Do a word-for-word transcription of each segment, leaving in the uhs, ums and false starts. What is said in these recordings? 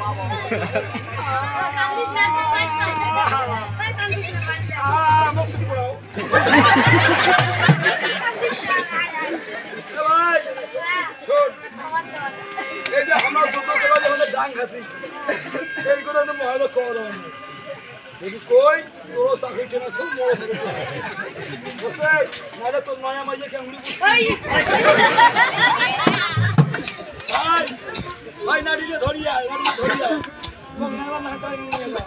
কই তোর চাকরি চেনা সব মরে বসে নালে তোর নয়া মাইয়া কেমনি ভাই ভাই নাড়িয়ে ধরিয়া নাড়িয়ে ধরিয়া বংনালা নাটাই নিয়ে যা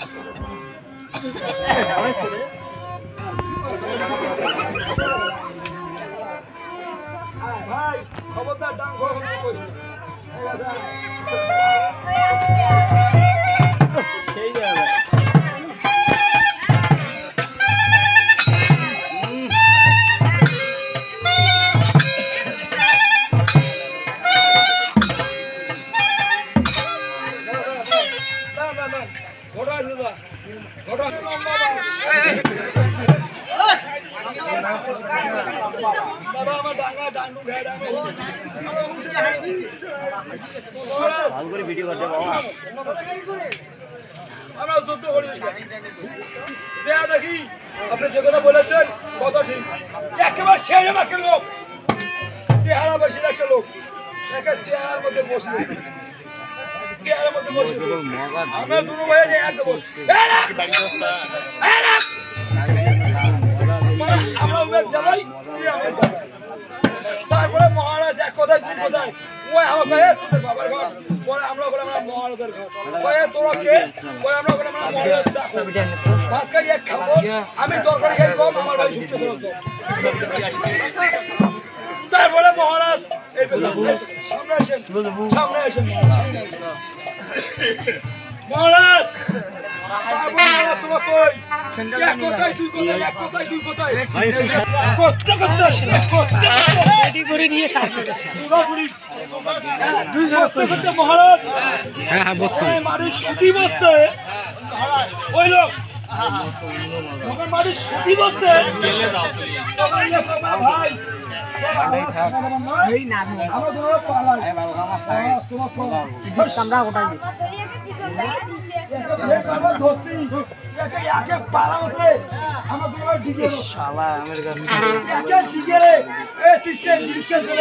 ভাই খবরদার ডাং খবর কইছ সেই গেল বাবা আমার ডাঙ্গা ডান্ডু ঘেড়া ভালো করে ভিডিও করতে বাবা আমরা যুদ্ধ করি দেয়া দেখি আপনি যে কথা বলেছেন কত ঠিক একেবারে ছেড়ে বাকি লোক চেহারা বসে একটা লোক একা চেহারার মধ্যে বসে চেহারার মধ্যে বসে আমরা দুটো ভাই এক দেবো আমরা যাবাই তারপরে মহারাজ এক কথায় দুই কথায় ওই আমার গায়ে তোদের বাবার ঘর পরে আমরা বলে আমরা মহারাজের ঘর ওই তোরা কে ওই আমরা বলে আমরা মহারাজ ভাত খাই এক খাবো আমি তরকারি খাই কম আমার ভাই ছুটতে চলছে তারপরে মহারাজ এই সামনে আসেন সামনে আসেন মহারাজ তারপরে মহারাজ তোমার কই এক কথায় দুই কথায় এক কথায় দুই কথায় করতে করতে আসেন করতে রেডি করে নিয়ে কাটতেছে দুইজন করতে করতে মহারাজ হ্যাঁ হ্যাঁ বসছেন মারি সুতি বসছে ওই লোক যখন মারি সুতি বসছে জেলে দাও ভাই এই না আমরা দুটো পালাই এ বাবা আমার সাইড তোমার তোমার কামরা ওটাই আমার দোস্তি একে একে পালা মতে আমার দুটো ডিজে শালা আমেরিকা একে ডিজে রে এ তিস্তে তিস্তে চলে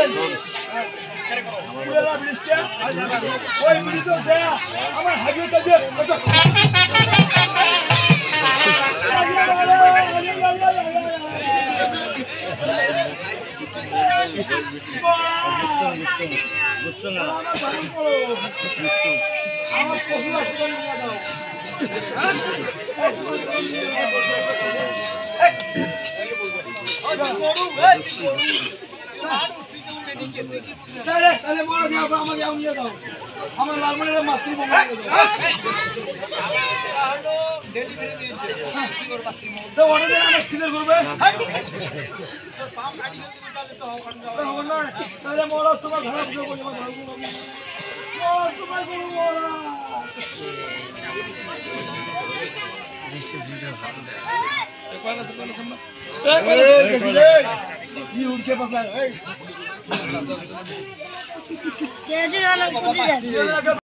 পুরো ব্রিজটা ওই ব্রিজ দে আমার হাজিতে দে বুঝছো না আমার পশু হাসপাতালে নিয়ে যাও আমার লালমনির মাতৃভূমি সিলের করবে তাহলে মহারাজ তোমার ঘরে পুজো করবে তোমার গুরু মহারাজ